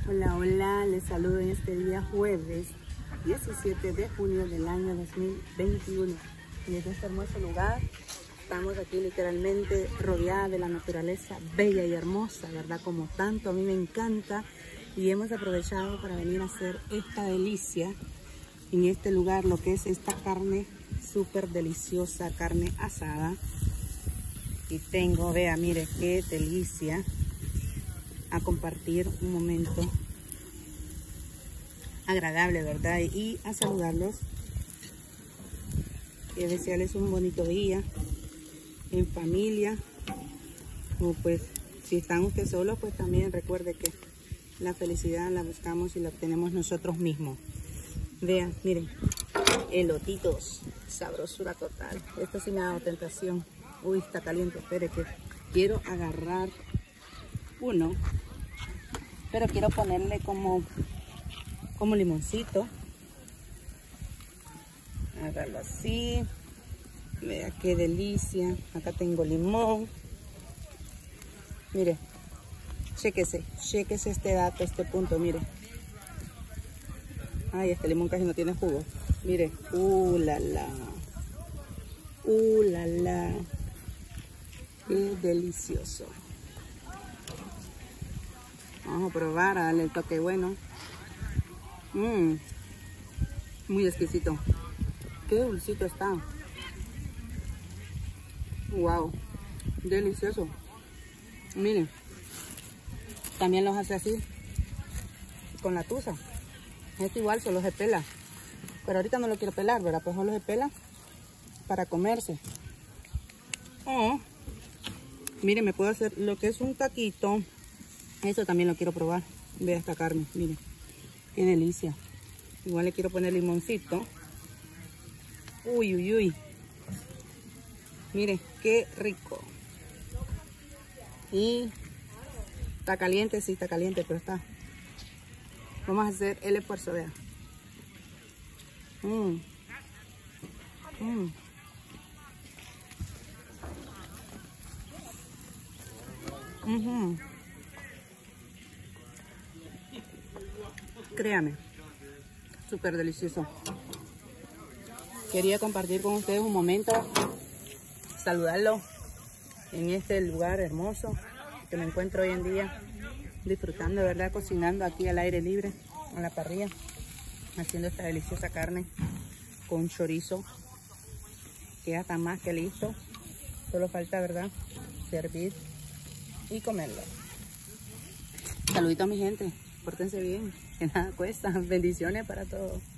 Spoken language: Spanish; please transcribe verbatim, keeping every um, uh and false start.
Hola, hola, les saludo en este día jueves diecisiete de junio del año dos mil veintiuno. Y desde este hermoso lugar estamos aquí literalmente rodeada de la naturaleza bella y hermosa, ¿verdad? Como tanto a mí me encanta. Y hemos aprovechado para venir a hacer esta delicia en este lugar, lo que es esta carne súper deliciosa, carne asada. Y tengo, vea, mire qué delicia, a compartir un momento agradable, ¿verdad? Y a saludarlos y a desearles un bonito día en familia. O pues si están ustedes solos, pues también recuerde que la felicidad la buscamos y la obtenemos nosotros mismos. Vean, miren, elotitos, sabrosura total. Esto sí me ha dado tentación. Uy, está caliente, espere que quiero agarrar uno, pero quiero ponerle como como limoncito. Agarrarlo así. Vea qué delicia. Acá tengo limón. Mire, chéquese, chéquese este dato, este punto, mire. Ay, este limón casi no tiene jugo. Mire, uh, la, la. Uh, la, la. Qué delicioso. Vamos a probar, a darle el toque bueno. Mmm, muy exquisito. Qué dulcito está. Wow, delicioso. Miren, también los hace así con la tusa. Esto igual solo se pela, pero ahorita no lo quiero pelar, ¿verdad? Pues solo se pela para comerse. Oh, miren, me puedo hacer lo que es un taquito. Eso también lo quiero probar. Vea esta carne, miren. Qué delicia. Igual le quiero poner limoncito. Uy, uy, uy. Mire, qué rico. Y está caliente, sí está caliente, pero está. Vamos a hacer el esfuerzo, vean. Mmm. Mmm. Uh-huh. Créame, súper delicioso. Quería compartir con ustedes un momento, saludarlo en este lugar hermoso que me encuentro hoy en día, disfrutando, de verdad, cocinando aquí al aire libre, a la parrilla, haciendo esta deliciosa carne con chorizo, que ya está más que listo. Solo falta, ¿verdad?, servir y comerlo. Saluditos a mi gente, pórtense bien, que nada cuesta. Bendiciones para todos.